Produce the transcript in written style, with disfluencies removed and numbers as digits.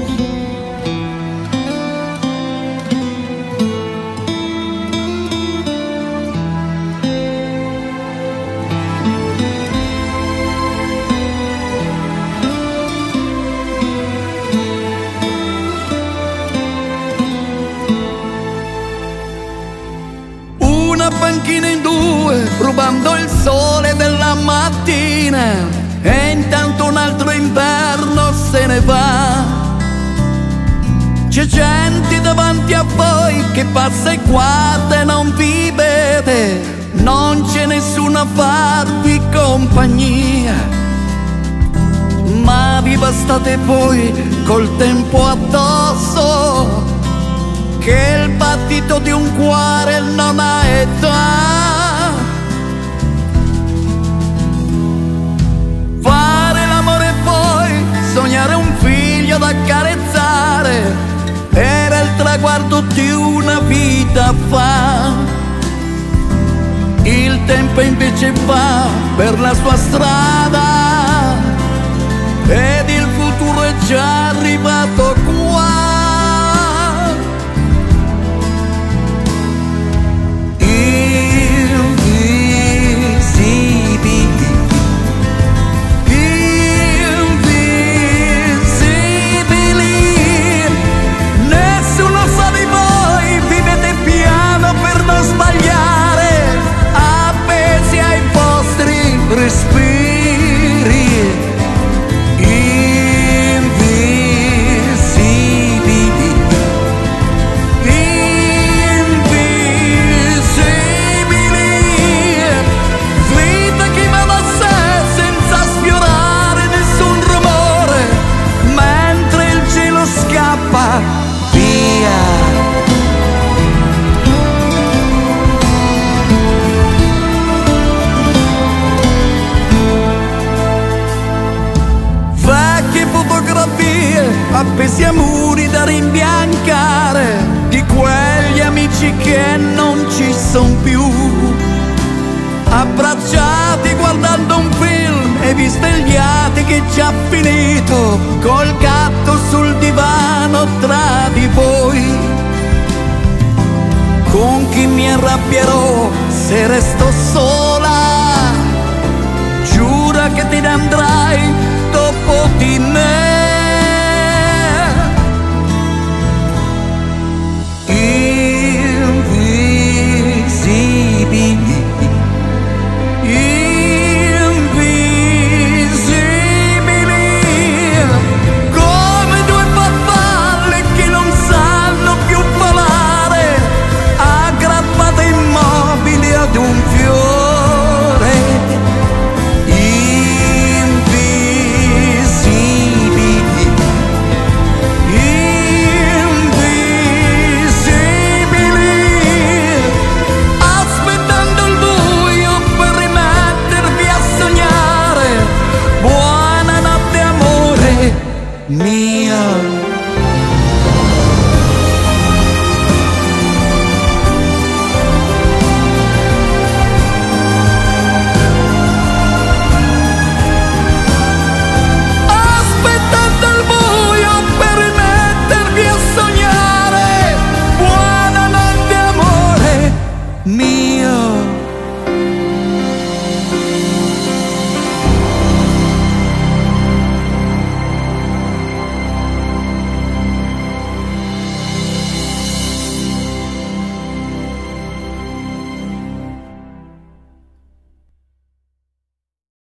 Una panchina in due, rubando il sole della mattina, e intanto un altro inverno se ne va. C'è gente davanti a voi che passa e guarda e non vi vede, non c'è nessuno a farvi compagnia, ma vi bastate voi col tempo addosso, che il battito di un cuore non ha età. Fare l'amore e poi sognare un figlio da accarezzare era il traguardo di una vita fa. Il tempo invece va per la sua strada ed il futuro è già arrivato qua. Appesi a muri da rimbiancare, di quegli amici che non ci son più, abbracciati guardando un film e vistegliati che è già finito, col gatto sul divano tra di voi. Con chi mi arrabbierò se resto sola? Giura che te ne andrai dopo di me. Mia